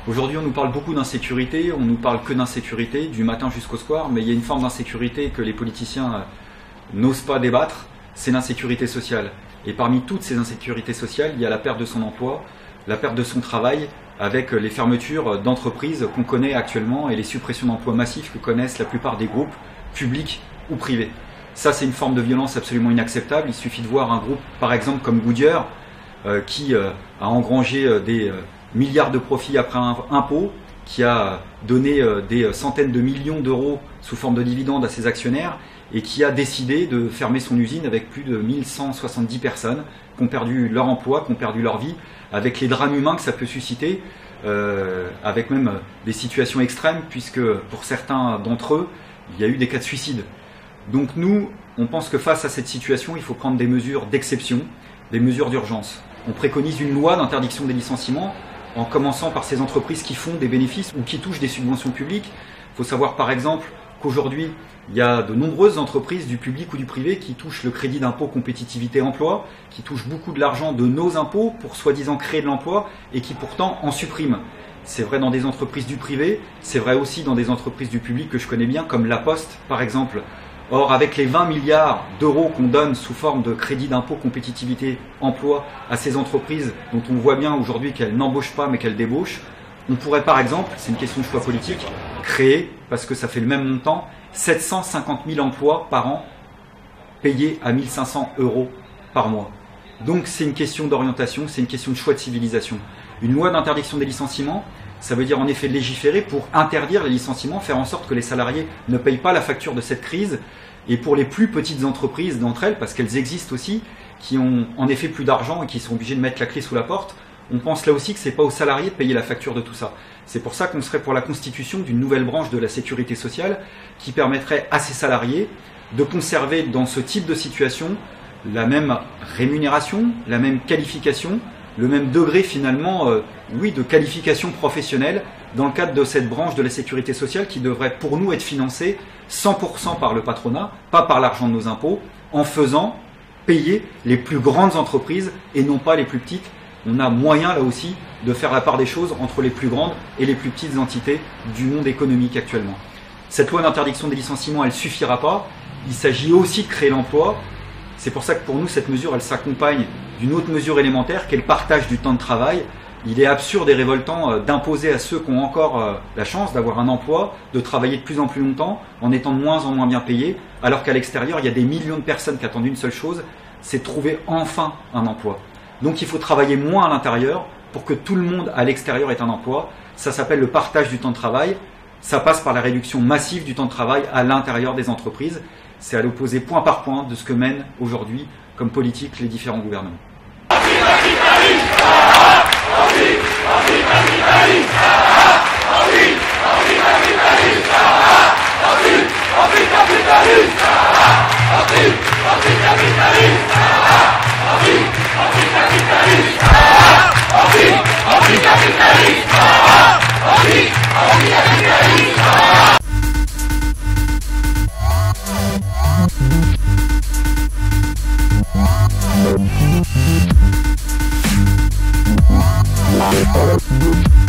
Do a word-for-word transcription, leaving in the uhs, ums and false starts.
Aujourd'hui, on nous parle beaucoup d'insécurité, on nous parle que d'insécurité, du matin jusqu'au soir, mais il y a une forme d'insécurité que les politiciens n'osent pas débattre, c'est l'insécurité sociale. Et parmi toutes ces insécurités sociales, il y a la perte de son emploi, la perte de son travail, avec les fermetures d'entreprises qu'on connaît actuellement et les suppressions d'emplois massifs que connaissent la plupart des groupes publics ou privés. Ça, c'est une forme de violence absolument inacceptable. Il suffit de voir un groupe, par exemple, comme Goodyear, euh, qui euh, a engrangé euh, des euh, milliards de profits après un impôt, qui a donné euh, des centaines de millions d'euros sous forme de dividendes à ses actionnaires et qui a décidé de fermer son usine avec plus de mille cent soixante-dix personnes qui ont perdu leur emploi, qui ont perdu leur vie, avec les drames humains que ça peut susciter, euh, avec même des situations extrêmes, puisque pour certains d'entre eux, il y a eu des cas de suicide. Donc nous, on pense que face à cette situation, il faut prendre des mesures d'exception, des mesures d'urgence. On préconise une loi d'interdiction des licenciements, en commençant par ces entreprises qui font des bénéfices ou qui touchent des subventions publiques. Il faut savoir par exemple qu'aujourd'hui, il y a de nombreuses entreprises du public ou du privé qui touchent le crédit d'impôt compétitivité emploi, qui touchent beaucoup de l'argent de nos impôts pour soi-disant créer de l'emploi et qui pourtant en suppriment. C'est vrai dans des entreprises du privé, c'est vrai aussi dans des entreprises du public que je connais bien, comme La Poste par exemple. Or, avec les vingt milliards d'euros qu'on donne sous forme de crédit d'impôt compétitivité emploi à ces entreprises dont on voit bien aujourd'hui qu'elles n'embauchent pas mais qu'elles débauchent, on pourrait par exemple, c'est une question de choix politique, créer, parce que ça fait le même montant, sept cent cinquante mille emplois par an payés à mille cinq cents euros par mois. Donc c'est une question d'orientation, c'est une question de choix de civilisation. Une loi d'interdiction des licenciements, ça veut dire en effet légiférer pour interdire les licenciements, faire en sorte que les salariés ne payent pas la facture de cette crise. Et pour les plus petites entreprises d'entre elles, parce qu'elles existent aussi, qui ont en effet plus d'argent et qui sont obligées de mettre la clé sous la porte, on pense là aussi que ce n'est pas aux salariés de payer la facture de tout ça. C'est pour ça qu'on serait pour la constitution d'une nouvelle branche de la sécurité sociale qui permettrait à ces salariés de conserver dans ce type de situation la même rémunération, la même qualification, le même degré finalement, euh, oui, de qualification professionnelle dans le cadre de cette branche de la sécurité sociale qui devrait pour nous être financée cent pour cent par le patronat, pas par l'argent de nos impôts, en faisant payer les plus grandes entreprises et non pas les plus petites. On a moyen là aussi de faire la part des choses entre les plus grandes et les plus petites entités du monde économique actuellement. Cette loi d'interdiction des licenciements, elle ne suffira pas. Il s'agit aussi de créer l'emploi. C'est pour ça que pour nous, cette mesure, elle s'accompagne d'une autre mesure élémentaire qui est le partage du temps de travail. Il est absurde et révoltant d'imposer à ceux qui ont encore la chance d'avoir un emploi, de travailler de plus en plus longtemps en étant de moins en moins bien payés, alors qu'à l'extérieur, il y a des millions de personnes qui attendent une seule chose, c'est de trouver enfin un emploi. Donc il faut travailler moins à l'intérieur pour que tout le monde à l'extérieur ait un emploi. Ça s'appelle le partage du temps de travail. Ça passe par la réduction massive du temps de travail à l'intérieur des entreprises. C'est à l'opposé point par point de ce que mènent aujourd'hui comme politique les différents gouvernements. We'll be right back.